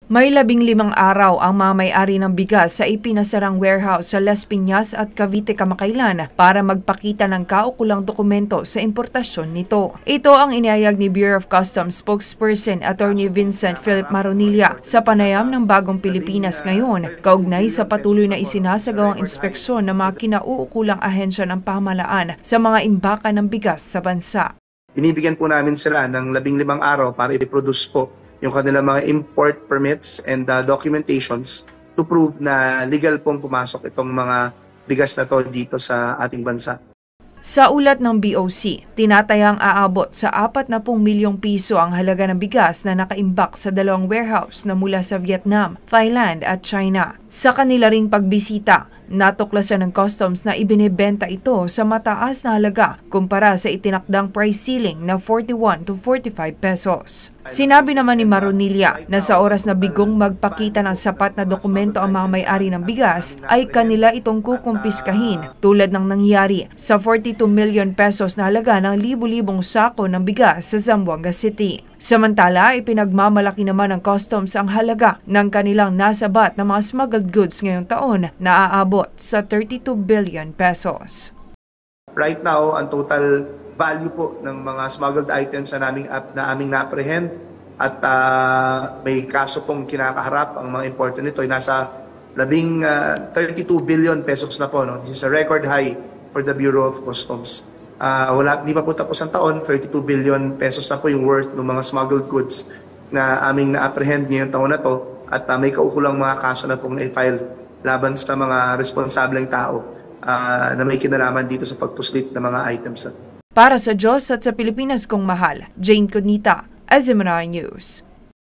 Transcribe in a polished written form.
May 15 araw ang mga may-ari ng bigas sa ipinasarang warehouse sa Las Piñas at Cavite kamakailan para magpakita ng kaukulang dokumento sa importasyon nito. Ito ang inihayag ni Bureau of Customs spokesperson Attorney Vincent Philip Maronilla sa panayam ng Bagong Pilipinas ngayon, kaugnay sa patuloy na isinasagawang inspeksyon ng mga kinauukulang ahensya ng pamahalaan sa mga imbakan ng bigas sa bansa. Binibigyan po namin sila ng 15 araw para i-produce po yung kanilang mga import permits and documentations to prove na legal pong pumasok itong mga bigas na to dito sa ating bansa. Sa ulat ng BOC, tinatayang aabot sa 40 milyong piso ang halaga ng bigas na nakaimbak sa dalawang warehouse na mula sa Vietnam, Thailand at China. Sa kanila ring pagbisita, natuklasan ng customs na ibinebenta ito sa mataas na halaga kumpara sa itinakdang price ceiling na 41 to 45 pesos. Sinabi naman ni Maronilla na sa oras na bigong magpakita ng sapat na dokumento ang mga may-ari ng bigas, ay kanila itong kukumpiskahin tulad ng nangyari sa 42 million pesos na halaga ng libu-libong sako ng bigas sa Zamboanga City. Samantala, ipinagmamalaki naman ng customs ang halaga ng kanilang nasabat na mga smuggled goods ngayong taon na aabot sa 32 billion pesos. Right now, ang total value po ng mga smuggled items na aming na-apprehend at may kaso pong kinakaharap ang mga importer nito ay nasa 32 billion pesos na po. No? This is a record high for the Bureau of Customs. Hindi pa po tapos ang taon, 32 billion pesos na po yung worth ng mga smuggled goods na aming na-apprehend ngayong taon na to at may kaukulang mga kaso na pong na-file laban sa mga responsableng tao na may kinalaman dito sa pagpuslit ng mga items na. Para sa Diyos at sa Pilipinas kong mahal, Jane Cunita, Azimara News.